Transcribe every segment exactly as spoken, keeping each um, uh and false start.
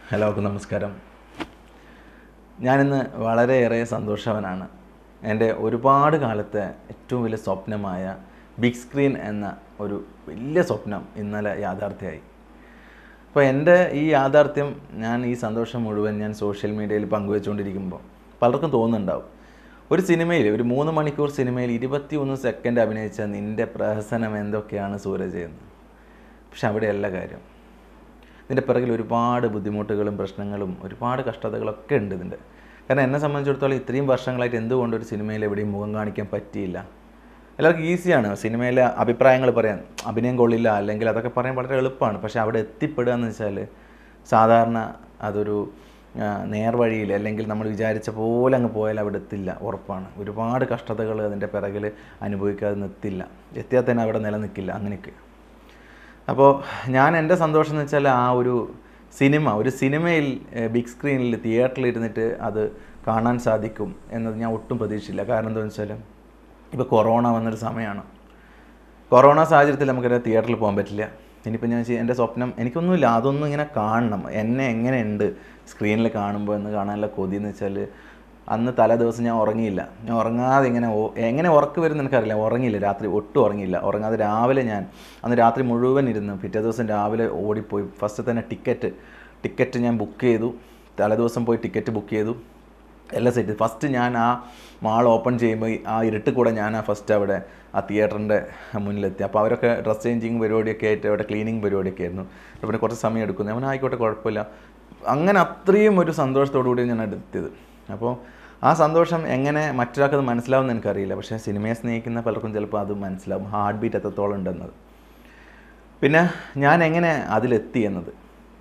എല്ലാവർക്കും നമസ്കാരം. ഞാനിന്ന് വളരെയേറെ സന്തോഷവാനാണ്. എൻ്റെ ഒരുപാട് കാലത്തെ ഏറ്റവും വലിയ സ്വപ്നമായ ബിഗ് സ്ക്രീൻ എന്ന ഒരു വലിയ സ്വപ്നം ഇന്നലെ യാഥാർത്ഥ്യമായി. അപ്പോൾ എൻ്റെ ഈ യാഥാർത്ഥ്യം, ഞാൻ ഈ സന്തോഷം മുഴുവൻ ഞാൻ സോഷ്യൽ മീഡിയയിൽ പങ്കുവെച്ചുകൊണ്ടിരിക്കുമ്പോൾ പലർക്കും തോന്നുന്നുണ്ടാവും, ഒരു സിനിമയിൽ, ഒരു മൂന്ന് മണിക്കൂർ സിനിമയിൽ ഇരുപത്തി ഒന്ന് സെക്കൻഡ് അഭിനയിച്ച നിൻ്റെ പ്രഹസനം എന്തൊക്കെയാണ് സൂരജ് എന്ന്. പക്ഷെ അവിടെയല്ല കാര്യം. ഇതിൻ്റെ പിറകിൽ ഒരുപാട് ബുദ്ധിമുട്ടുകളും പ്രശ്നങ്ങളും ഒരുപാട് കഷ്ടതകളൊക്കെ ഉണ്ട് ഇതിൻ്റെ. കാരണം എന്നെ സംബന്ധിച്ചിടത്തോളം ഇത്രയും വർഷങ്ങളായിട്ട് എന്തുകൊണ്ട് ഒരു സിനിമയിൽ എവിടെയും മുഖം കാണിക്കാൻ പറ്റിയില്ല. എല്ലാവർക്കും ഈസിയാണ് സിനിമയിലെ അഭിപ്രായങ്ങൾ പറയാൻ, അഭിനയം കൊള്ളില്ല അല്ലെങ്കിൽ അതൊക്കെ പറയാൻ വളരെ എളുപ്പമാണ്. പക്ഷേ അവിടെ എത്തിപ്പെടുക എന്ന് വെച്ചാൽ സാധാരണ അതൊരു നേർവഴിയിൽ അല്ലെങ്കിൽ നമ്മൾ വിചാരിച്ച പോലെ അങ്ങ് പോയാൽ അവിടെ എത്തില്ല, ഉറപ്പാണ്. ഒരുപാട് കഷ്ടതകൾ അതിൻ്റെ പിറകിൽ അനുഭവിക്കാതെ നിർത്തില്ല, എത്തിയാൽ തന്നെ അവിടെ നിലനിൽക്കില്ല, അങ്ങനെയൊക്കെ. അപ്പോൾ ഞാൻ എൻ്റെ സന്തോഷം എന്ന് വെച്ചാൽ ആ ഒരു സിനിമ, ഒരു സിനിമയിൽ ബിഗ് സ്ക്രീനിൽ തിയേറ്ററിൽ ഇരുന്നിട്ട് അത് കാണാൻ സാധിക്കും എന്നത് ഞാൻ ഒട്ടും പ്രതീക്ഷിച്ചില്ല. കാരണം എന്താണെന്ന് വെച്ചാൽ ഇപ്പോൾ കൊറോണ വന്നൊരു സമയമാണ്. കൊറോണ സാഹചര്യത്തിൽ നമുക്കൊരു തിയേറ്ററിൽ പോകാൻ പറ്റില്ല. ഇനിയിപ്പോൾ ഞാൻ എൻ്റെ സ്വപ്നം, എനിക്കൊന്നുമില്ല, അതൊന്നും ഇങ്ങനെ കാണണം, എന്നെ എങ്ങനെയുണ്ട് സ്ക്രീനിൽ കാണുമ്പോൾ എന്ന് കാണാനുള്ള കൊതി എന്ന് വെച്ചാൽ, അന്ന് തലേ ദിവസം ഞാൻ ഉറങ്ങിയില്ല. ഞാൻ ഉറങ്ങാതെ ഇങ്ങനെ എങ്ങനെ ഉറക്ക് വരുന്ന എനിക്കറിയില്ല, ഉറങ്ങിയില്ല, രാത്രി ഒട്ടും ഉറങ്ങിയില്ല. ഉറങ്ങാതെ രാവിലെ ഞാൻ അന്ന് രാത്രി മുഴുവൻ ഇരുന്ന് പിറ്റേ ദിവസം രാവിലെ ഓടിപ്പോയി ഫസ്റ്റ് തന്നെ ടിക്കറ്റ് ടിക്കറ്റ് ഞാൻ ബുക്ക് ചെയ്തു. തലേ ദിവസം പോയി ടിക്കറ്റ് ബുക്ക് ചെയ്തു, എല്ലാം സെറ്റ്. ഫസ്റ്റ് ഞാൻ ആ മാൾ ഓപ്പൺ ചെയ്യുമ്പോൾ ആ ഇരുട്ട് കൂടെ ഞാൻ ആ ഫസ്റ്റ് അവിടെ ആ തിയേറ്ററിൻ്റെ മുന്നിലെത്തി. അപ്പോൾ അവരൊക്കെ ഡ്രസ് ചേഞ്ചിങ് പരിപാടിയൊക്കെ ആയിട്ട് അവിടെ ക്ലീനിങ് പരിപാടിയൊക്കെ ആയിരുന്നു. പിന്നെ കുറച്ച് സമയം എടുക്കുന്നു, അവൻ ആയിക്കോട്ടെ കുഴപ്പമില്ല. അങ്ങനെ അത്രയും ഒരു സന്തോഷത്തോടു കൂടി ഞാൻ എടുത്തത്. അപ്പോൾ ആ സന്തോഷം എങ്ങനെ മറ്റൊരാൾക്കത് മനസ്സിലാവുമെന്ന് എനിക്കറിയില്ല. പക്ഷേ സിനിമയെ സ്നേഹിക്കുന്ന പലർക്കും ചിലപ്പോൾ അത് മനസ്സിലാവും, ഹാർട്ട് ബീറ്റ് എത്രത്തോളം ഉണ്ടെന്നത്. പിന്നെ ഞാൻ എങ്ങനെ അതിലെത്തി എന്നത്,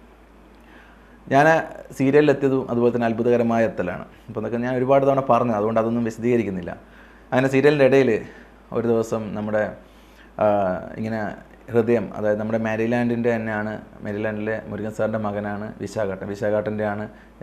ഞാൻ സീരിയലിലെത്തിയതും അതുപോലെ തന്നെ അത്ഭുതകരമായ എത്തലാണ്. അപ്പോൾ അതൊക്കെ ഞാൻ ഒരുപാട് തവണ പറഞ്ഞു, അതുകൊണ്ട് അതൊന്നും വിശദീകരിക്കുന്നില്ല. അങ്ങനെ സീരിയലിൻ്റെ ഇടയിൽ ഒരു ദിവസം നമ്മുടെ ഇങ്ങനെ ഹൃദയം, അതായത് നമ്മുടെ മാരിലാൻഡിൻ്റെ തന്നെയാണ്, മാരിലാൻഡിലെ മുരുകൻ സാറിൻ്റെ മകനാണ് വിശാഖാട്ടൻ. വിശാഖാട്ടൻ്റെ ആണ്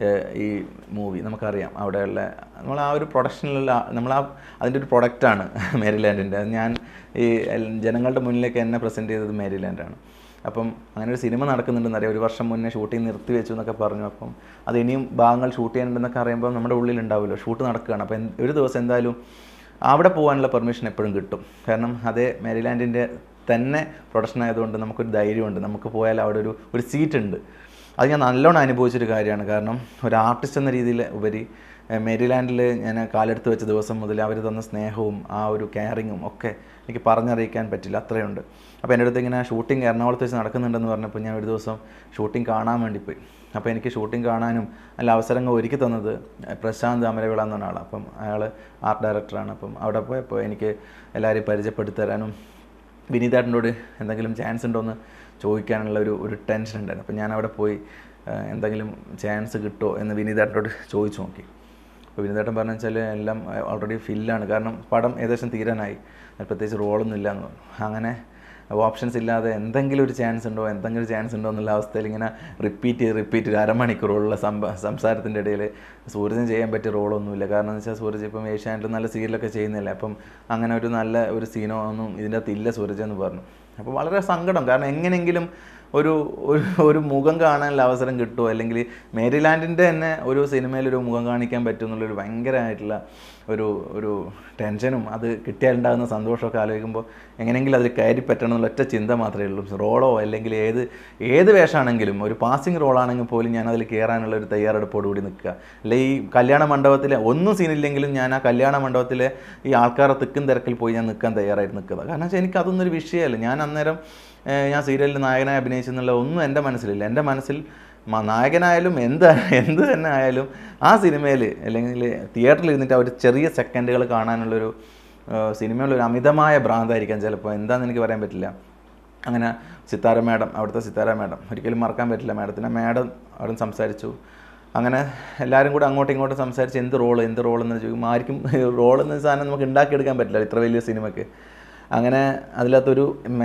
ഈ മൂവി, നമുക്കറിയാം. അവിടെയുള്ള നമ്മൾ ആ ഒരു പ്രൊഡക്ഷനിലുള്ള നമ്മൾ ആ അതിൻ്റെ ഒരു പ്രൊഡക്റ്റാണ് മാരിലാൻഡിൻ്റെ. ഞാൻ ഈ ജനങ്ങളുടെ മുന്നിലേക്ക് എന്നെ പ്രസൻറ്റ് ചെയ്തത് മാരിലാൻഡാണ്. അപ്പം അങ്ങനെ ഒരു സിനിമ നടക്കുന്നുണ്ടെന്ന് അറിയാം. ഒരു വർഷം മുന്നേ ഷൂട്ടിങ് നിർത്തി വെച്ചു എന്നൊക്കെ പറഞ്ഞു. അപ്പം അത് ഇനിയും ഭാഗങ്ങൾ ഷൂട്ട് ചെയ്യാനുണ്ടെന്നൊക്കെ അറിയുമ്പോൾ നമ്മുടെ ഉള്ളിലുണ്ടാവുമല്ലോ, ഷൂട്ട് നടക്കുകയാണ്. അപ്പം ഒരു ദിവസം എന്തായാലും അവിടെ പോകാനുള്ള പെർമിഷൻ എപ്പോഴും കിട്ടും. കാരണം അതേ മാരിലാൻഡിൻ്റെ തന്നെ പ്രൊഡക്ഷൻ ആയതുകൊണ്ട് നമുക്കൊരു ധൈര്യമുണ്ട്, നമുക്ക് പോയാൽ അവിടെ ഒരു ഒരു സീറ്റ് ഉണ്ട്. അത് ഞാൻ നല്ലോണം അനുഭവിച്ചൊരു കാര്യമാണ്. കാരണം ഒരു ആർട്ടിസ്റ്റ് എന്ന രീതിയിൽ ഉപരി മാരിലാൻഡിൽ ഞാൻ കാലെടുത്ത് വെച്ച ദിവസം മുതൽ അവർ തന്ന സ്നേഹവും ആ ഒരു കെയറിങ്ങും ഒക്കെ എനിക്ക് പറഞ്ഞറിയിക്കാൻ പറ്റില്ല, അത്രയുണ്ട്. അപ്പോൾ എൻ്റെ അടുത്ത് ഇങ്ങനെ ഷൂട്ടിംഗ് എറണാകുളത്ത് വെച്ച് നടക്കുന്നുണ്ടെന്ന് പറഞ്ഞപ്പോൾ ഞാൻ ഒരു ദിവസം ഷൂട്ടിംഗ് കാണാൻ വേണ്ടി പോയി. അപ്പോൾ എനിക്ക് ഷൂട്ടിംഗ് കാണാനും നല്ല അവസരങ്ങൾ ഒരുക്കി തന്നത് പ്രശാന്ത് അമരവിള എന്ന് പറഞ്ഞ ആളാണ്. അപ്പം അയാൾ ആർട്ട് ഡയറക്ടറാണ്. അപ്പം അവിടെ പോയപ്പോൾ എനിക്ക് എല്ലാവരെയും പരിചയപ്പെടുത്തി തരാനും വിനീതേട്ടനോട് എന്തെങ്കിലും ചാൻസ് ഉണ്ടോ എന്ന് ചോദിക്കാനുള്ള ഒരു ഒരു ടെൻഷൻ ഉണ്ടായിരുന്നു. അപ്പോൾ ഞാൻ അവിടെ പോയി എന്തെങ്കിലും ചാൻസ് കിട്ടുമോ എന്ന് വിനീതേട്ടനോട് ചോദിച്ചു നോക്കി. അപ്പോൾ വിനീതേട്ടൻ പറഞ്ഞു വെച്ചാൽ എല്ലാം ഓൾറെഡി ഫില്ലാണ്, കാരണം പടം ഏകദേശം തീരാനായി, പ്രത്യേകിച്ച് റോളൊന്നും ഇല്ല എന്ന് പറഞ്ഞു. അങ്ങനെ ഓപ്ഷൻസ് ഇല്ലാതെ എന്തെങ്കിലും ഒരു ചാൻസ് ഉണ്ടോ എന്തെങ്കിലും ചാൻസ് ഉണ്ടോ എന്നുള്ള അവസ്ഥയിൽ ഇങ്ങനെ റിപ്പീറ്റ് ചെയ്ത് റിപ്പീറ്റ് ചെയ്ത് അരമണിക്കൂറുള്ള സംഭ സംസാരത്തിൻ്റെ ഇടയിൽ സൂരജിന് ചെയ്യാൻ പറ്റിയ റോളൊന്നുമില്ല. കാരണം എന്ന് വെച്ചാൽ സൂരജ് ഇപ്പം ഏഷ്യാനെറ്റിൽ നല്ല സീരിയലൊക്കെ ചെയ്യുന്നില്ല. അപ്പം അങ്ങനെ ഒരു നല്ല ഒരു സീനോ ഒന്നും ഇതിൻ്റെ അകത്ത് ഇല്ല സൂരജ് എന്ന് പറഞ്ഞു. അപ്പോൾ വളരെ സങ്കടം. കാരണം എങ്ങനെയെങ്കിലും ഒരു ഒരു മുഖം കാണാനുള്ള അവസരം കിട്ടുമോ, അല്ലെങ്കിൽ മേരിലാൻഡിൻ്റെ തന്നെ ഒരു സിനിമയിലൊരു മുഖം കാണിക്കാൻ പറ്റും എന്നുള്ളൊരു ഭയങ്കരമായിട്ടുള്ള ഒരു ഒരു ടെൻഷനും അത് കിട്ടിയാലുണ്ടാകുന്ന സന്തോഷമൊക്കെ ആലോചിക്കുമ്പോൾ എങ്ങനെയെങ്കിലും അതിൽ കയറി പറ്റണം എന്നുള്ള ഒറ്റ ചിന്ത മാത്രമേ ഉള്ളൂ. റോളോ അല്ലെങ്കിൽ ഏത് ഏത് വേഷമാണെങ്കിലും ഒരു പാസിങ് റോളാണെങ്കിൽ പോലും ഞാൻ അതിൽ കയറാനുള്ള ഒരു തയ്യാറെടുപ്പോട് കൂടി നിൽക്കുക. അല്ലെ ഈ കല്യാണ മണ്ഡപത്തിലെ ഒന്നും സീനില്ലെങ്കിലും ഞാൻ ആ കല്യാണ മണ്ഡപത്തിലെ ഈ ആൾക്കാരെ തിക്കും തിരക്കിൽ പോയി ഞാൻ നിൽക്കാൻ തയ്യാറായിട്ട് നിൽക്കുക. കാരണം വെച്ചാൽ എനിക്ക് അതൊന്നും ഒരു വിഷയമല്ല. ഞാൻ അന്നേരം ഞാൻ സീരിയലിൽ നായകനായി അഭിനയിച്ചെന്നുള്ള ഒന്നും എൻ്റെ മനസ്സിലില്ല. എൻ്റെ മനസ്സിൽ നായകനായാലും എന്ത് എന്ത് തന്നെ ആയാലും ആ സിനിമയിൽ അല്ലെങ്കിൽ തിയേറ്ററിൽ ഇരുന്നിട്ട് ആ ഒരു ചെറിയ സെക്കൻഡുകൾ കാണാനുള്ളൊരു സിനിമയിലൊരു അമിതമായ ഭ്രാന്തായിരിക്കാം ചിലപ്പോൾ, എന്താണെന്ന് എനിക്ക് പറയാൻ പറ്റില്ല. അങ്ങനെ സിത്താര മാഡം, അവിടുത്തെ സിത്താര മാഡം ഒരിക്കലും മറക്കാൻ പറ്റില്ല. മാഡത്തിനെ മാഡം അവിടെ സംസാരിച്ചു. അങ്ങനെ എല്ലാവരും കൂടെ അങ്ങോട്ടും ഇങ്ങോട്ടും സംസാരിച്ച് എന്ത് റോള് എന്ത് റോളെന്ന് ചോദിക്കും. ആർക്കും റോളെന്ന സാധനം നമുക്ക് ഉണ്ടാക്കിയെടുക്കാൻ പറ്റില്ല ഇത്ര വലിയ സിനിമയ്ക്ക്. അങ്ങനെ അതിനകത്തൊരു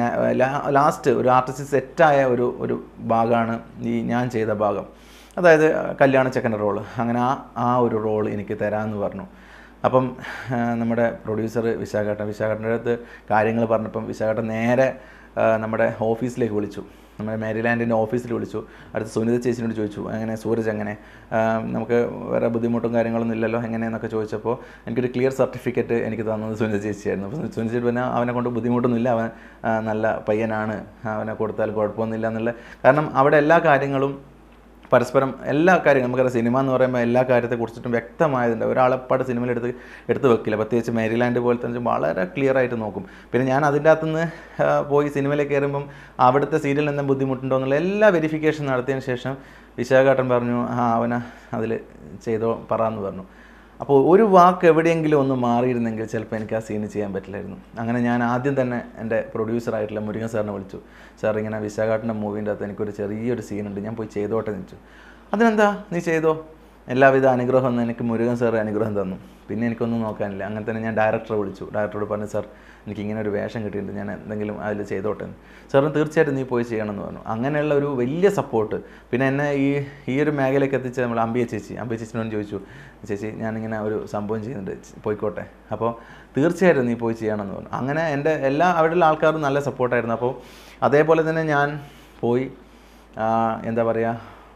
ലാസ്റ്റ് ഒരു ആർട്ടിസ്റ്റ് സെറ്റായ ഒരു ഒരു ഭാഗമാണ് ഈ ഞാൻ ചെയ്ത ഭാഗം. അതായത് കല്യാണ ചെക്കൻ്റെ റോള്. അങ്ങനെ ആ ആ ഒരു റോൾ എനിക്ക് തരാമെന്ന് പറഞ്ഞു. അപ്പം നമ്മുടെ പ്രൊഡ്യൂസർ വിശാഖേട്ടൻ വിശാഖേട്ടൻ്റെ അടുത്ത് കാര്യങ്ങൾ പറഞ്ഞപ്പം വിശാഖേട്ടൻ നേരെ നമ്മുടെ ഓഫീസിലേക്ക് വിളിച്ചു. നമ്മുടെ മാരിലാൻഡിൻ്റെ ഓഫീസിൽ വിളിച്ചു. അടുത്ത് സുനിത ചേച്ചിനോട് ചോദിച്ചു, അങ്ങനെ സൂരജ് എങ്ങനെ, നമുക്ക് വേറെ ബുദ്ധിമുട്ടും കാര്യങ്ങളൊന്നും ഇല്ലല്ലോ എങ്ങനെയെന്നൊക്കെ ചോദിച്ചപ്പോൾ എനിക്കൊരു ക്ലിയർ സർട്ടിഫിക്കറ്റ് എനിക്ക് തന്നത് സുനിത ചേച്ചിയായിരുന്നു. അപ്പോൾ സുനിത ചേച്ചി പറഞ്ഞാൽ അവനെ കൊണ്ട് ബുദ്ധിമുട്ടൊന്നുമില്ല, അവൻ നല്ല പയ്യനാണ്, അവനെ കൊടുത്താൽ കുഴപ്പമൊന്നുമില്ല എന്നുള്ള. കാരണം അവിടെ എല്ലാ കാര്യങ്ങളും പരസ്പരം എല്ലാ കാര്യങ്ങളും നമുക്കറിയാം. സിനിമ എന്ന് പറയുമ്പോൾ എല്ലാ കാര്യത്തെക്കുറിച്ചിട്ടും വ്യക്തമായതുണ്ട്. ഒരാളെപ്പാട് സിനിമയിൽ എടുത്ത് എടുത്ത് വെക്കില്ല. പ്രത്യേകിച്ച് മേരിലാൻഡ് പോലത്തെ വെച്ചാൽ വളരെ ക്ലിയർ ആയിട്ട് നോക്കും. പിന്നെ ഞാൻ അതിൻ്റെ അകത്തുനിന്ന് പോയി സിനിമയിലേക്ക് കയറുമ്പം അവിടുത്തെ സീരിയലിൽ എന്തെങ്കിലും ബുദ്ധിമുട്ടുണ്ടോ എന്നുള്ള എല്ലാ വെരിഫിക്കേഷൻ നടത്തിയതിന് ശേഷം വിശാഖേട്ടൻ പറഞ്ഞു, ആ അവനെ അതിൽ ചെയ്തോ പറയാമെന്ന് പറഞ്ഞു. അപ്പോൾ ഒരു വാക്ക് എവിടെയെങ്കിലും ഒന്ന് മാറിയിരുന്നെങ്കിൽ ചിലപ്പോൾ എനിക്ക് ആ സീന് ചെയ്യാൻ പറ്റില്ലായിരുന്നു. അങ്ങനെ ഞാൻ ആദ്യം തന്നെ എൻ്റെ പ്രൊഡ്യൂസറായിട്ടുള്ള മുരുകൻ സാറിനെ വിളിച്ചു. സാർ ഇങ്ങനെ വിശാഖേട്ടൻ്റെ മൂവീൻ്റെ അകത്ത് എനിക്കൊരു ചെറിയൊരു സീനുണ്ട്, ഞാൻ പോയി ചെയ്തോട്ടെ എന്ന് വെച്ചു. അതിനെന്താ നീ ചെയ്തോ, എല്ലാവിധ അനുഗ്രഹം എന്ന് എനിക്ക് മുരുകൻ സാർ അനുഗ്രഹം തന്നു. പിന്നെ എനിക്കൊന്നും നോക്കാനില്ല. അങ്ങനെ തന്നെ ഞാൻ ഡയറക്ടറെ വിളിച്ചു. ഡയറക്ടറോട് പറഞ്ഞു, സാർ എനിക്കിങ്ങനെ ഒരു വേഷം കിട്ടിയിട്ടുണ്ട്, ഞാൻ എന്തെങ്കിലും അതിൽ ചെയ്തോട്ടെ എന്ന്. സാറിന് തീർച്ചയായിട്ടും നീ പോയി ചെയ്യണമെന്ന് പറഞ്ഞു. അങ്ങനെയുള്ള ഒരു വലിയ സപ്പോർട്ട്. പിന്നെ എന്നെ ഈ ഈ ഒരു മേഖലയ്ക്ക് എത്തിച്ച നമ്മൾ അമ്പിയ ചേച്ചി അമ്പിയ ചേച്ചിനോട് ചോദിച്ചു, ചേച്ചി ഞാനിങ്ങനെ ഒരു സംഭവം ചെയ്യുന്നുണ്ട്, പോയിക്കോട്ടെ, അപ്പോൾ തീർച്ചയായിട്ടും നീ പോയി ചെയ്യണമെന്ന് പറഞ്ഞു. അങ്ങനെ എൻ്റെ എല്ലാ അവിടെയുള്ള ആൾക്കാരും നല്ല സപ്പോർട്ടായിരുന്നു. അപ്പോൾ അതേപോലെ തന്നെ ഞാൻ പോയി എന്താ പറയുക,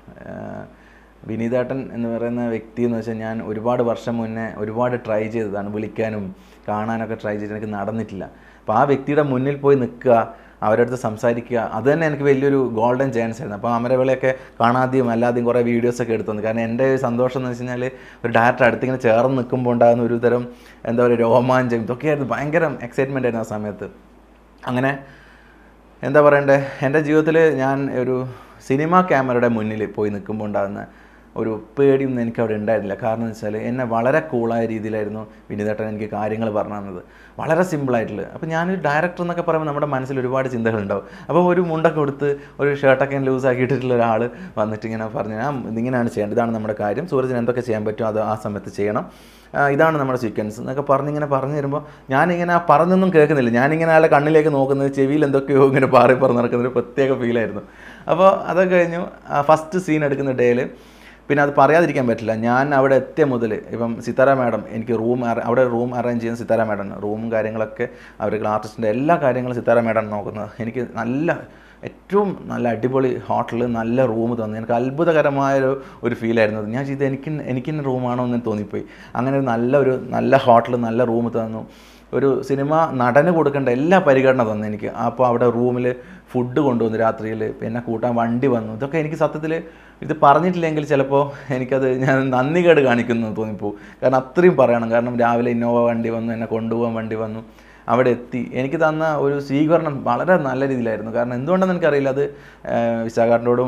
വിനീതേട്ടൻ എന്ന് പറയുന്ന വ്യക്തി എന്ന് വെച്ചാൽ ഞാൻ ഒരുപാട് വർഷം മുന്നേ ഒരുപാട് ട്രൈ ചെയ്തതാണ്, വിളിക്കാനും കാണാനൊക്കെ ട്രൈ ചെയ്തിട്ട് എനിക്ക് നടന്നിട്ടില്ല. അപ്പോൾ ആ വ്യക്തിയുടെ മുന്നിൽ പോയി നിൽക്കുക, അവരുടെ അടുത്ത് സംസാരിക്കുക, അത് തന്നെ എനിക്ക് വലിയൊരു ഗോൾഡൻ ചാൻസ് ആയിരുന്നു. അപ്പോൾ അമരവിളയൊക്കെ കാണാതെയും അല്ലാതെയും കുറേ വീഡിയോസൊക്കെ എടുത്തു തന്നു. കാരണം എൻ്റെ സന്തോഷം എന്ന് വെച്ച് കഴിഞ്ഞാൽ ഒരു ഡയറക്ടർ അടുത്തിങ്ങനെ ചേർന്ന് നിൽക്കുമ്പോൾ ഉണ്ടാകുന്ന ഒരു തരം എന്താ പറയുക രോമാഞ്ചം, ഇതൊക്കെയായിരുന്നു. ഭയങ്കര എക്സൈറ്റ്മെൻ്റ് ആയിരുന്നു ആ സമയത്ത്. അങ്ങനെ എന്താ പറയണ്ടേ, എൻ്റെ ജീവിതത്തിൽ ഞാൻ ഒരു സിനിമ ക്യാമറയുടെ മുന്നിൽ പോയി നിൽക്കുമ്പോൾ ഉണ്ടാകുന്ന ഒരു പേടിയൊന്നും എനിക്ക് അവിടെ ഉണ്ടായിരുന്നില്ല. കാരണം എന്ന് വെച്ചാൽ എന്നെ വളരെ കൂളായ രീതിയിലായിരുന്നു വിനീതേട്ടൻ എനിക്ക് കാര്യങ്ങൾ പറഞ്ഞു തന്നത്, വളരെ സിമ്പിളായിട്ടുള്ളത്. അപ്പോൾ ഞാനൊരു ഡയറക്ടർ എന്നൊക്കെ പറയുമ്പോൾ നമ്മുടെ മനസ്സിൽ ഒരുപാട് ചിന്തകളുണ്ടാവും. അപ്പോൾ ഒരു മുണ്ടൊക്കെ കൊടുത്ത് ഒരു ഷർട്ടൊക്കെ ലൂസാക്കിയിട്ടുള്ള ഒരാൾ വന്നിട്ട് ഇങ്ങനെ പറഞ്ഞു, ആ ഇതിങ്ങനെയാണ് ചെയ്യേണ്ടത്, ഇതാണ് നമ്മുടെ കാര്യം, സൂരജിന് എന്തൊക്കെ ചെയ്യാൻ പറ്റും അത് ആ സമയത്ത് ചെയ്യണം, ഇതാണ് നമ്മുടെ സീക്വൻസ് എന്നൊക്കെ പറഞ്ഞിങ്ങനെ പറഞ്ഞു തരുമ്പോൾ ഞാനിങ്ങനെ പറഞ്ഞൊന്നും കേൾക്കുന്നില്ല. ഞാനിങ്ങനെ ആളെ കണ്ണിലേക്ക് നോക്കുന്നത്, ചെവിയിൽ എന്തൊക്കെയോ ഇങ്ങനെ പാറി പറന്ന് നടക്കുന്നൊരു പ്രത്യേക ഫീലായിരുന്നു. അപ്പോൾ അതൊക്കെ കഴിഞ്ഞു. ഫസ്റ്റ് സീൻ എടുക്കുന്ന ഡേയിൽ പിന്നെ അത് പറയാതിരിക്കാൻ പറ്റില്ല. ഞാൻ അവിടെ എത്തിയ മുതൽ ഇപ്പം സിത്താര മാഡം എനിക്ക് റൂം അവിടെ റൂം അറേഞ്ച് ചെയ്യുന്ന സിത്താര മാഡം, റൂമും കാര്യങ്ങളൊക്കെ അവർക്ക് ആർട്ടിസ്റ്റിൻ്റെ എല്ലാ കാര്യങ്ങളും സിത്താര മാഡം നോക്കുന്നത്. എനിക്ക് നല്ല ഏറ്റവും നല്ല അടിപൊളി ഹോട്ടൽ, നല്ല റൂം തന്നു. എനിക്ക് അത്ഭുതകരമായൊരു ഒരു ഫീലായിരുന്നു അത്. ഞാൻ ചെയ്ത് എനിക്ക് എനിക്ക് റൂമാണോ എന്ന് തോന്നിപ്പോയി. അങ്ങനെ ഒരു നല്ലൊരു നല്ല ഹോട്ടൽ, നല്ല റൂം തന്നു. ഒരു സിനിമ നടന് കൊടുക്കേണ്ട എല്ലാ പരിഗണന തന്നു എനിക്ക്. അപ്പോൾ അവിടെ റൂമിൽ ഫുഡ് കൊണ്ടുവന്നു, രാത്രിയിൽ പിന്നെ കൂട്ടാൻ വണ്ടി വന്നു. ഇതൊക്കെ എനിക്ക് സത്യത്തിൽ ഇത് പറഞ്ഞിട്ടില്ലെങ്കിൽ ചിലപ്പോൾ എനിക്കത് ഞാൻ നന്ദി കേട് കാണിക്കുന്നു തോന്നിപ്പോവും. കാരണം അത്രയും പറയണം. കാരണം രാവിലെ ഇന്നോവ വണ്ടി വന്നു, എന്നെ കൊണ്ടുപോകാൻ വണ്ടി വന്നു, അവിടെ എത്തി. എനിക്ക് തന്ന ഒരു സ്വീകരണം വളരെ നല്ല രീതിയിലായിരുന്നു. കാരണം എന്തുകൊണ്ടെന്ന് എനിക്കറിയില്ല, അത് വിശാഖാട്ടനോടും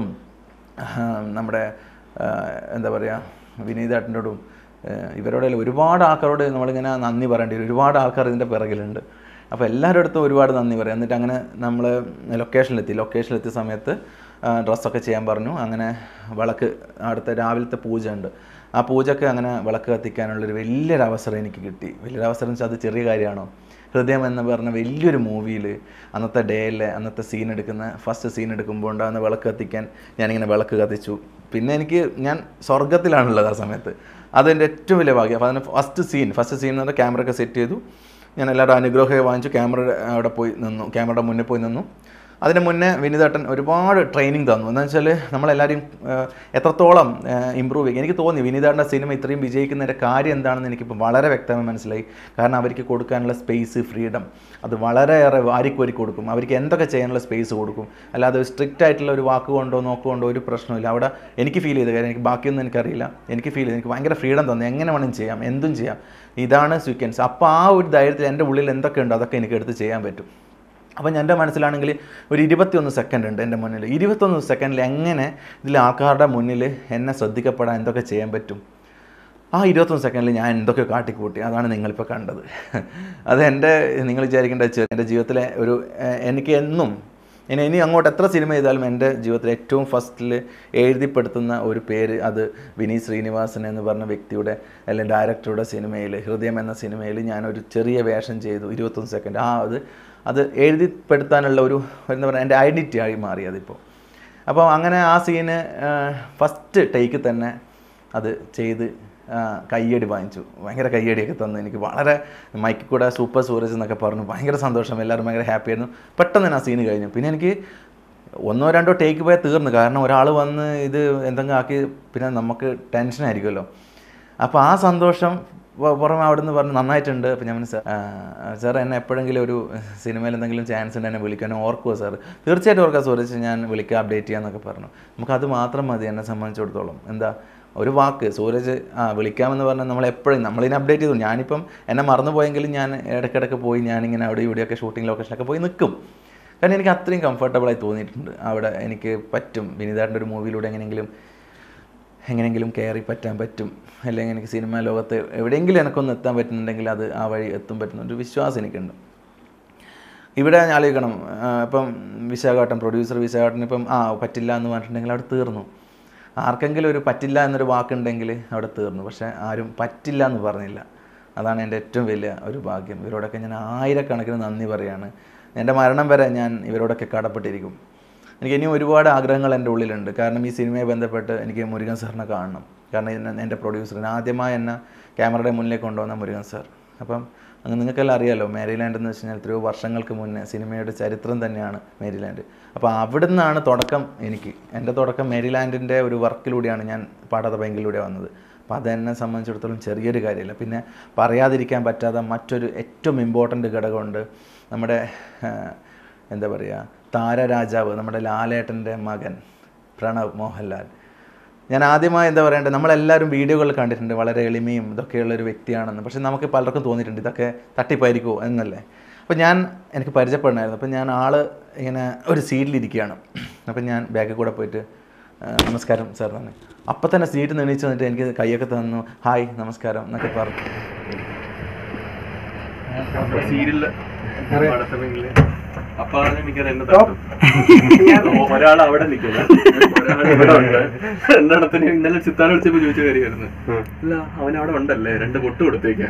നമ്മുടെ എന്താ പറയുക വിനീതേട്ടനോടും ഇവരോടെ ഒരുപാട് ആൾക്കാരോട് നമ്മളിങ്ങനെ നന്ദി പറയേണ്ടി വരും. ഒരുപാട് ആൾക്കാർ ഇതിൻ്റെ പിറകിലുണ്ട്. അപ്പോൾ എല്ലാവരുടെ അടുത്തും ഒരുപാട് നന്ദി പറയാം. എന്നിട്ട് അങ്ങനെ നമ്മൾ ലൊക്കേഷനിലെത്തി. ലൊക്കേഷനിലെത്തിയ സമയത്ത് ഡ്രസ്സൊക്കെ ചെയ്യാൻ പറഞ്ഞു. അങ്ങനെ വിളക്ക് അടുത്ത രാവിലത്തെ പൂജ ഉണ്ട്. ആ പൂജയ്ക്ക് അങ്ങനെ വിളക്ക് കത്തിക്കാനുള്ളൊരു വലിയൊരു അവസരം എനിക്ക് കിട്ടി. വലിയൊരു അവസരം എന്ന് വെച്ചാൽ അത് ചെറിയ കാര്യമാണോ? ഹൃദയം എന്ന് പറഞ്ഞ വലിയൊരു മൂവിയിൽ അന്നത്തെ ഡേയിലെ അന്നത്തെ സീൻ എടുക്കുന്ന ഫസ്റ്റ് സീൻ എടുക്കുമ്പോൾ ഉണ്ടാകുന്ന വിളക്ക് കത്തിക്കാൻ ഞാനിങ്ങനെ വിളക്ക് കത്തിച്ചു. പിന്നെ എനിക്ക് ഞാൻ സ്വർഗത്തിലാണുള്ളത് ആ സമയത്ത്. അതെൻ്റെ ഏറ്റവും വലിയ ഭാഗ്യം. അപ്പോൾ അതിന് ഫസ്റ്റ് സീൻ ഫസ്റ്റ് സീൻ എന്ന് പറഞ്ഞാൽ ക്യാമറ ഒക്കെ സെറ്റ് ചെയ്തു. ഞാൻ എല്ലാവരുടെ അനുഗ്രഹമൊക്കെ വാങ്ങിച്ചു. ക്യാമറ അവിടെ പോയി നിന്നു, ക്യാമറയുടെ മുന്നിൽ പോയി നിന്നു. അതിന് മുന്നേ വിനീതേട്ടൻ ഒരുപാട് ട്രെയിനിങ് തന്നു. എന്താണെന്ന് വെച്ചാൽ നമ്മളെല്ലാവരും എത്രത്തോളം ഇമ്പ്രൂവ് ചെയ്യും. എനിക്ക് തോന്നി വിനീതേട്ടൻ്റെ സിനിമ ഇത്രയും വിജയിക്കുന്നതിൻ്റെ കാര്യം എന്താണെന്ന് എനിക്കിപ്പോൾ വളരെ വ്യക്തമായി മനസ്സിലായി. കാരണം അവർക്ക് കൊടുക്കാനുള്ള സ്പേസ്, ഫ്രീഡം അത് വളരെയേറെ വാരിക്കോരി കൊടുക്കും. അവർക്ക് എന്തൊക്കെ ചെയ്യാനുള്ള സ്പേസ് കൊടുക്കും. അല്ലാതെ സ്ട്രിക്റ്റ് ആയിട്ടുള്ള ഒരു വാക്ക് കൊണ്ടോ നോക്കുകൊണ്ടോ ഒരു പ്രശ്നമില്ല. അവിടെ എനിക്ക് ഫീൽ ചെയ്ത കാര്യം, എനിക്ക് ബാക്കിയൊന്നും എനിക്കറിയില്ല, എനിക്ക് ഫീൽ ചെയ്ത് എനിക്ക് ഭയങ്കര ഫ്രീഡം തന്നു. എങ്ങനെ വേണമെങ്കിലും ചെയ്യാം, എന്തും ചെയ്യാം, ഇതാണ് സീക്വൻസ്. അപ്പോൾ ആ ഒരു ധൈര്യത്തിൽ എൻ്റെ ഉള്ളിൽ എന്തൊക്കെ ഉണ്ടോ അതൊക്കെ എനിക്ക് എടുത്ത് ചെയ്യാൻ പറ്റും. അപ്പം എൻ്റെ മനസ്സിലാണെങ്കിൽ ഒരു ഇരുപത്തിയൊന്ന് സെക്കൻഡ് ഉണ്ട് എൻ്റെ മുന്നിൽ. ഇരുപത്തൊന്ന് സെക്കൻഡിൽ എങ്ങനെ ഇതിൽ ആൾക്കാരുടെ മുന്നിൽ എന്നെ ശ്രദ്ധിക്കപ്പെടാൻ എന്തൊക്കെ ചെയ്യാൻ പറ്റും, ആ ഇരുപത്തൊന്ന് സെക്കൻഡിൽ ഞാൻ എന്തൊക്കെ കാട്ടിക്കൂട്ടി. അതാണ് നിങ്ങളിപ്പോൾ കണ്ടത്. അത് എൻ്റെ നിങ്ങൾ വിചാരിക്കേണ്ട എൻ്റെ ജീവിതത്തിലെ ഒരു എനിക്ക് എന്നും ഇനി ഇനി അങ്ങോട്ട് എത്ര സിനിമ ചെയ്താലും എൻ്റെ ജീവിതത്തിൽ ഏറ്റവും ഫസ്റ്റിൽ എഴുതിപ്പെടുത്തുന്ന ഒരു പേര് അത് വിനീത് ശ്രീനിവാസൻ എന്ന് പറഞ്ഞ വ്യക്തിയുടെ അല്ലെങ്കിൽ ഡയറക്ടറുടെ സിനിമയിൽ ഹൃദയം എന്ന സിനിമയിൽ ഞാനൊരു ചെറിയ വേഷം ചെയ്തു. ഇരുപത്തൊന്ന് സെക്കൻഡ് ആ അത് അത് എഴുതിപ്പെടുത്താനുള്ള ഒരു എന്താ പറയുക എൻ്റെ ഐഡൻറ്റിറ്റി ആയി മാറി അതിപ്പോൾ. അപ്പോൾ അങ്ങനെ ആ സീന് ഫസ്റ്റ് ടേക്ക് തന്നെ അത് ചെയ്ത് കയ്യടി വാങ്ങിച്ചു. ഭയങ്കര കയ്യടിയൊക്കെ തന്നു. എനിക്ക് വളരെ മൈക്കിൽ കൂടെ സൂപ്പർ സൂരജ് എന്നൊക്കെ പറഞ്ഞു. ഭയങ്കര സന്തോഷം, എല്ലാവരും ഭയങ്കര ഹാപ്പി ആയിരുന്നു. പെട്ടെന്ന് തന്നെ ആ സീന് കഴിഞ്ഞു. പിന്നെ എനിക്ക് ഒന്നോ രണ്ടോ ടേക്ക് പോയാൽ തീർന്നു. കാരണം ഒരാൾ വന്ന് ഇത് എന്തെങ്കിലും ആക്കി പിന്നെ നമുക്ക് ടെൻഷനായിരിക്കുമല്ലോ. അപ്പോൾ ആ സന്തോഷം പുറമെ അവിടെ നിന്ന് പറഞ്ഞ് നന്നായിട്ടുണ്ട്. അപ്പോൾ ഞാൻ സാർ സാർ എന്നെ എപ്പോഴെങ്കിലും ഒരു സിനിമയിൽ എന്തെങ്കിലും ചാൻസ് ഉണ്ട് എന്നെ വിളിക്കാൻ ഓർക്കുമോ സാർ? തീർച്ചയായിട്ടും ഓർക്കാം സൂരജ്, ഞാൻ വിളിക്കാം, അപ്ഡേറ്റ് ചെയ്യാമെന്നൊക്കെ പറഞ്ഞു. നമുക്കത് മാത്രം മതി എന്നെ സംബന്ധിച്ചിടത്തോളം. എന്താ ഒരു വാക്ക് സൂരജ് ആ വിളിക്കാമെന്ന് പറഞ്ഞാൽ നമ്മളെപ്പോഴും നമ്മളിതിനെ അപ്ഡേറ്റ് ചെയ്തു. ഞാനിപ്പം എന്നെ മറന്നു പോയെങ്കിലും ഞാൻ ഇടയ്ക്കിടയ്ക്ക് പോയി ഞാനിങ്ങനെ അവിടെ ഇവിടെയൊക്കെ ഷൂട്ടിംഗ് ലൊക്കേഷനൊക്കെ പോയി നിൽക്കും. കാരണം എനിക്ക് അത്രയും കംഫർട്ടബിളായി തോന്നിയിട്ടുണ്ട് അവിടെ. എനിക്ക് പറ്റും വിനീതേട്ടൻ്റെ ഒരു മൂവിയിലൂടെ എങ്ങനെയെങ്കിലും എങ്ങനെയെങ്കിലും കയറി പറ്റാൻ പറ്റും, അല്ലെങ്കിൽ എനിക്ക് സിനിമാ ലോകത്ത് എവിടെയെങ്കിലും എനിക്കൊന്ന് എത്താൻ പറ്റുന്നുണ്ടെങ്കിൽ അത് ആ വഴി എത്തും പറ്റുന്നൊരു വിശ്വാസം എനിക്കുണ്ട്. ഇവിടെ ആലോചിക്കണം, ഇപ്പം വിശാഖാട്ടൻ പ്രൊഡ്യൂസർ വിശാഖാട്ടൻ ഇപ്പം ആ പറ്റില്ല എന്ന് പറഞ്ഞിട്ടുണ്ടെങ്കിൽ അവിടെ തീർന്നു. ആർക്കെങ്കിലും ഒരു പറ്റില്ല എന്നൊരു വാക്കുണ്ടെങ്കിൽ അവിടെ തീർന്നു. പക്ഷേ ആരും പറ്റില്ല എന്ന് പറഞ്ഞില്ല. അതാണ് എൻ്റെ ഏറ്റവും വലിയ ഒരു ഭാഗ്യം. ഇവരോടൊക്കെ ഞാൻ ആയിരക്കണക്കിന് നന്ദി പറയുകയാണ്. എൻ്റെ മരണം വരെ ഞാൻ ഇവരോടൊക്കെ കടപ്പെട്ടിരിക്കും. എനിക്ക് ഇനിയും ഒരുപാട് ആഗ്രഹങ്ങൾ എൻ്റെ ഉള്ളിലുണ്ട്. കാരണം ഈ സിനിമയെ ബന്ധപ്പെട്ട് എനിക്ക് മുരുകൻ സാറിനെ കാണണം. കാരണം എൻ്റെ പ്രൊഡ്യൂസറിന് ആദ്യമായി എന്നെ ക്യാമറയുടെ മുന്നിലേക്ക് കൊണ്ടുവന്ന മുരുകൻ സാർ. അപ്പം അങ്ങ് നിങ്ങൾക്കെല്ലാം അറിയാമല്ലോ, മേരിലാൻഡ് എന്ന് വെച്ച് കഴിഞ്ഞാൽ എത്രയോ വർഷങ്ങൾക്ക് മുന്നേ സിനിമയുടെ ചരിത്രം തന്നെയാണ് മേരിലാൻഡ്. അപ്പോൾ അവിടെ നിന്നാണ് തുടക്കം. എനിക്ക് എൻ്റെ തുടക്കം മേരിലാൻഡിൻ്റെ ഒരു വർക്കിലൂടെയാണ് ഞാൻ പാടാത്ത ബാങ്കിലൂടെ വന്നത്. അപ്പോൾ അതെന്നെ സംബന്ധിച്ചിടത്തോളം ചെറിയൊരു കാര്യമില്ല. പിന്നെ പറയാതിരിക്കാൻ പറ്റാത്ത മറ്റൊരു ഏറ്റവും ഇമ്പോർട്ടൻ്റ് ഘടകമുണ്ട്. നമ്മുടെ എന്താ പറയുക, താരരാജാവ്, നമ്മുടെ ലാലേട്ടൻ്റെ മകൻ പ്രണവ് മോഹൻലാൽ. ഞാൻ ആദ്യമായി എന്താ പറയേണ്ടത്, നമ്മളെല്ലാവരും വീഡിയോകൾ കണ്ടിട്ടുണ്ട് വളരെ എളിമയും ഇതൊക്കെയുള്ളൊരു വ്യക്തിയാണെന്ന്. പക്ഷേ നമുക്ക് പലർക്കും തോന്നിയിട്ടുണ്ട് ഇതൊക്കെ തട്ടിപ്പായിരിക്കുമോ എന്നല്ലേ. അപ്പോൾ ഞാൻ എനിക്ക് പരിചയപ്പെടണമായിരുന്നു. അപ്പോൾ ഞാൻ ആൾ ഇങ്ങനെ ഒരു സീറ്റിലിരിക്കുകയാണ്. അപ്പം ഞാൻ ബാക്കിൽ കൂടെ പോയിട്ട് നമസ്കാരം സാർ തന്നെ. അപ്പം തന്നെ സീറ്റിൽ നിന്ന് എണീച്ച് വന്നിട്ട് എനിക്ക് കൈയൊക്കെ തന്നു, ഹായ് നമസ്കാരം എന്നൊക്കെ പറഞ്ഞു. അപ്പൊ ഒരാൾ അവിടെ നിൽക്കുന്നു, ഒരാൾ ഇവിടെ ഉണ്ട്. രണ്ടിടത്തിന് ഇന്നലെ ചിത്താൻ വിളിച്ചപ്പോ ചോദിച്ച കാര്യമായിരുന്നു, അല്ല അവൻ അവിടെ ഉണ്ടല്ലേ, രണ്ട് പൊട്ട് കൊടുത്തേക്കാം.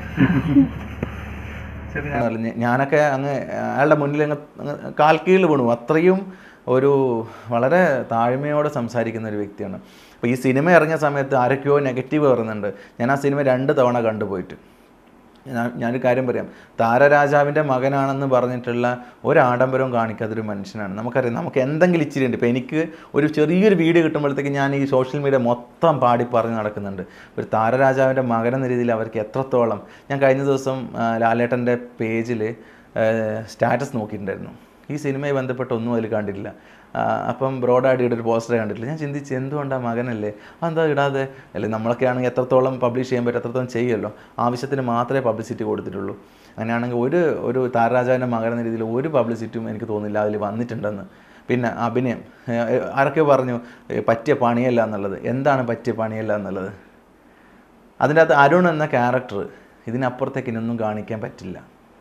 ഞാനൊക്കെ അങ്ങ് അയാളുടെ മുന്നിൽ അങ്ങ് കാൽക്കീഴിൽ വീണു. അത്രയും ഒരു വളരെ താഴ്മയോടെ സംസാരിക്കുന്ന ഒരു വ്യക്തിയാണ്. അപ്പോൾ ഈ സിനിമ ഇറങ്ങിയ സമയത്ത് ആരൊക്കെയോ നെഗറ്റീവ് പറയുന്നുണ്ട്. ഞാൻ ആ സിനിമ രണ്ട് തവണ കണ്ടുപോയിട്ട് ഞാൻ ഞാനൊരു കാര്യം പറയാം, താരരാജാവിൻ്റെ മകനാണെന്ന് പറഞ്ഞിട്ടുള്ള ഒരാഡംബരവും കാണിക്കാത്തൊരു മനുഷ്യനാണ്. നമുക്കറിയാം, നമുക്ക് എന്തെങ്കിലും ഇച്ചിരി ഉണ്ട്. ഇപ്പോൾ എനിക്ക് ഒരു ചെറിയൊരു വീഡിയോ കിട്ടുമ്പോഴത്തേക്ക് ഞാൻ ഈ സോഷ്യൽ മീഡിയ മൊത്തം പാടി പറഞ്ഞ് നടക്കുന്നുണ്ട്. ഒരു താരരാജാവിൻ്റെ മകനെന്ന രീതിയിൽ അവർക്ക് എത്രത്തോളം. ഞാൻ കഴിഞ്ഞ ദിവസം ലാലേട്ടൻ്റെ പേജിൽ സ്റ്റാറ്റസ് നോക്കിയിട്ടുണ്ടായിരുന്നു. ഈ സിനിമയെ ബന്ധപ്പെട്ട് ഒന്നും അതിൽ കണ്ടിട്ടില്ല. അപ്പം ബ്രോഡാഡിയുടെ ഒരു പോസ്റ്റർ കണ്ടിട്ടില്ല. ഞാൻ ചിന്തിച്ച് എന്തുകൊണ്ടാണ് മകനല്ലേ, അതെന്താ ഇടാതെ? അല്ലെ നമ്മളൊക്കെ ആണെങ്കിൽ എത്രത്തോളം പബ്ലിഷ് ചെയ്യാൻ പറ്റും അത്രത്തോളം ചെയ്യുമല്ലോ. ആവശ്യത്തിന് മാത്രമേ പബ്ലിസിറ്റി കൊടുത്തിട്ടുള്ളൂ. അങ്ങനെയാണെങ്കിൽ ഒരു ഒരു താരരാജാവിൻ്റെ മകൻ എന്ന രീതിയിൽ ഒരു പബ്ലിസിറ്റിയും എനിക്ക് തോന്നുന്നില്ല അതിൽ വന്നിട്ടുണ്ടെന്ന്. പിന്നെ അഭിനയം, ആരൊക്കെ പറഞ്ഞു പറ്റിയ പണിയല്ല എന്നുള്ളത്. എന്താണ് പറ്റിയ പണിയല്ല എന്നുള്ളത്? അതിൻ്റെ അകത്ത് അരുൺ എന്ന ക്യാരക്ടർ ഇതിനപ്പുറത്തേക്ക് ഇനൊന്നും കാണിക്കാൻ പറ്റില്ല.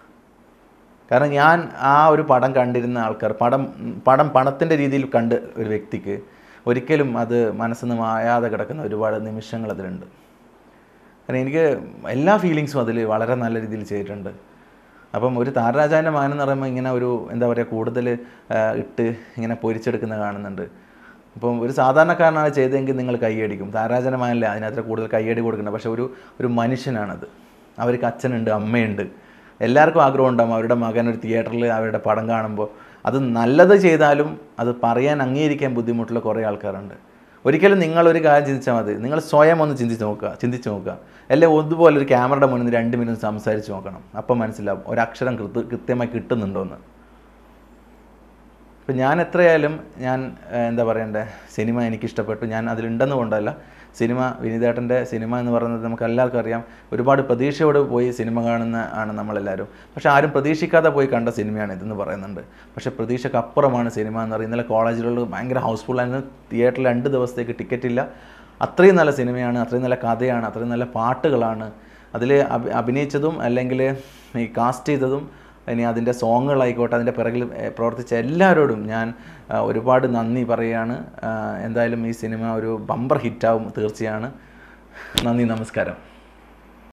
കാരണം ഞാൻ ആ ഒരു പടം കണ്ടിരുന്ന ആൾക്കാർ, പടം പടം പണത്തിൻ്റെ രീതിയിൽ കണ്ട് ഒരു വ്യക്തിക്ക് ഒരിക്കലും അത് മനസ്സിൽ നിന്ന് മായാതെ കിടക്കുന്ന ഒരുപാട് നിമിഷങ്ങൾ അതിലുണ്ട്. കാരണം എനിക്ക് എല്ലാ ഫീലിങ്സും അതിൽ വളരെ നല്ല രീതിയിൽ ചെയ്തിട്ടുണ്ട്. അപ്പം ഒരു താരരാജാവിൻ്റെ മകൻ എന്ന് പറയുമ്പോൾ ഇങ്ങനെ ഒരു എന്താ പറയുക കൂടുതൽ ഇട്ട് ഇങ്ങനെ പൊരിച്ചെടുക്കുന്ന കാണുന്നുണ്ട്. അപ്പം ഒരു സാധാരണക്കാരനാണ് ചെയ്തതെങ്കിൽ നിങ്ങൾ കൈയടിക്കും. താരരാജാവിൻ്റെ മകനല്ലേ അതിനകത്ത് കൂടുതൽ കൈയടി കൊടുക്കുന്നത്. പക്ഷേ ഒരു ഒരു മനുഷ്യനാണത്. അവർക്ക് അച്ഛനുണ്ട്, അമ്മയുണ്ട്. എല്ലാവർക്കും ആഗ്രഹം ഉണ്ടാകും അവരുടെ മകൻ ഒരു തിയേറ്ററിൽ അവരുടെ പടം കാണുമ്പോൾ. അത് നല്ലത് ചെയ്താലും അത് പറയാൻ അംഗീകരിക്കാൻ ബുദ്ധിമുട്ടുള്ള കുറേ ആൾക്കാരുണ്ട്. ഒരിക്കലും നിങ്ങളൊരു കാര്യം ചിന്തിച്ചാൽ മതി, നിങ്ങൾ സ്വയം ഒന്ന് ചിന്തിച്ച് നോക്കുക ചിന്തിച്ച് നോക്കുക അല്ലെ ഒന്നുപോലെ ഒരു ക്യാമറയുടെ മുന്നിൽ രണ്ട് മിനിറ്റ് സംസാരിച്ച് നോക്കണം. അപ്പം മനസ്സിലാവും ഒരക്ഷരം കൃത്യ കൃത്യമായി കിട്ടുന്നുണ്ടോയെന്ന്. ഇപ്പം ഞാൻ എത്രയായാലും ഞാൻ എന്താ പറയണ്ടേ, സിനിമ എനിക്കിഷ്ടപ്പെട്ടു. ഞാൻ അതിലുണ്ടെന്ന് കൊണ്ടല്ല, സിനിമ വിനീതേട്ടൻ്റെ സിനിമ എന്ന് പറയുന്നത് നമുക്ക് എല്ലാവർക്കും അറിയാം. ഒരുപാട് പ്രതീക്ഷയോട് പോയി സിനിമ കാണുന്ന ആണ് നമ്മളെല്ലാവരും. പക്ഷേ ആരും പ്രതീക്ഷിക്കാതെ പോയി കണ്ട സിനിമയാണ് ഇതെന്ന് പറയുന്നുണ്ട്. പക്ഷേ പ്രതീക്ഷയ്ക്ക് അപ്പുറമാണ് സിനിമ എന്ന് പറയുന്നത്. ഇന്നലെ കോളേജുകളിൽ ഭയങ്കര ഹൗസ്ഫുള്ളായിരുന്നു. തിയേറ്ററിൽ രണ്ട് ദിവസത്തേക്ക് ടിക്കറ്റ് ഇല്ല. അത്രയും നല്ല സിനിമയാണ്, അത്രയും നല്ല കഥയാണ്, അത്രയും നല്ല പാട്ടുകളാണ് അതിൽ അഭിനയിച്ചതും അല്ലെങ്കിൽ ഈ കാസ്റ്റ് ചെയ്തതും ഇനി അതിൻ്റെ സോങ്ങുകളായിക്കോട്ടെ അതിൻ്റെ പിറകിൽ പ്രവർത്തിച്ച എല്ലാവരോടും ഞാൻ ഒരുപാട് നന്ദി പറയുകയാണ്. എന്തായാലും ഈ സിനിമ ഒരു ബമ്പർ ഹിറ്റാവും തീർച്ചയാണ്. നന്ദി, നമസ്കാരം.